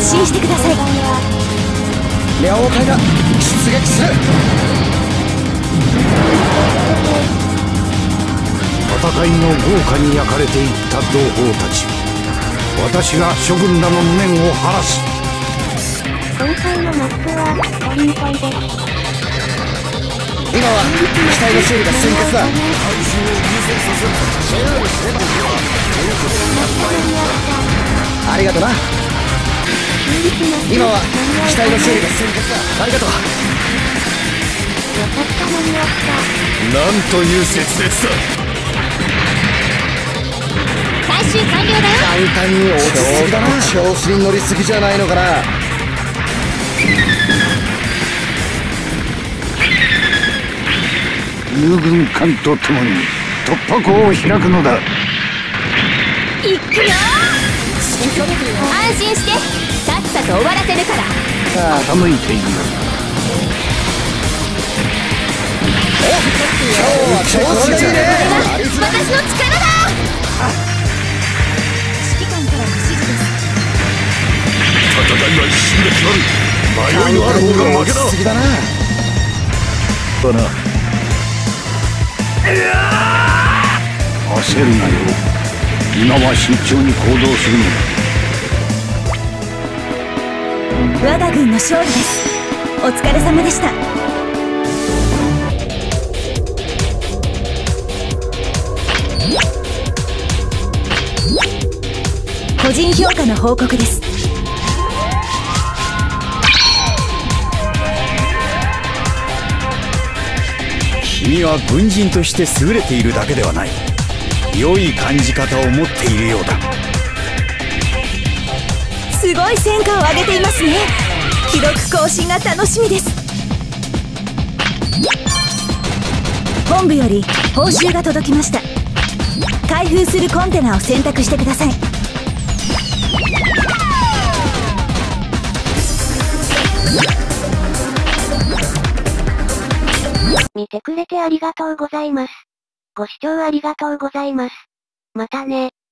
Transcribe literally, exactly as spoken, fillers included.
心してください。 了解だ。出撃する。 戦いの豪華に焼かれていった同胞たち。私が諸軍らの無念を晴らす。 今回のマップはポイントです。 今は機体の修理が先決だ。ありがとな。今は機体の修理が先決だ。ありがとう。 よかった間に合った。 なんという節節だ。 回収完了だよ。 簡単に落ちすぎだな。調子に乗りすぎじゃないのかな。 友軍艦と共に突破口を開くのだ。 いくよ。安心してさっさと終わらせるから。 傾いている。 今日は調子がいいね。 私の力だ。指揮官からの指示です。 戦いは一瞬で決まる。迷いのある方が負けだ。 落ちすぎだな。 だな。焦るなよ。今は慎重に行動するのだ。 我が軍の勝利です。お疲れ様でした。個人評価の報告です。 君は軍人として優れているだけではない。良い感じ方を持っているようだ。 すごい戦果を上げていますね。記録更新が楽しみです。本部より報酬が届きました。開封するコンテナを選択してください。 見てくれてありがとうございます。ご視聴ありがとうございます。またね。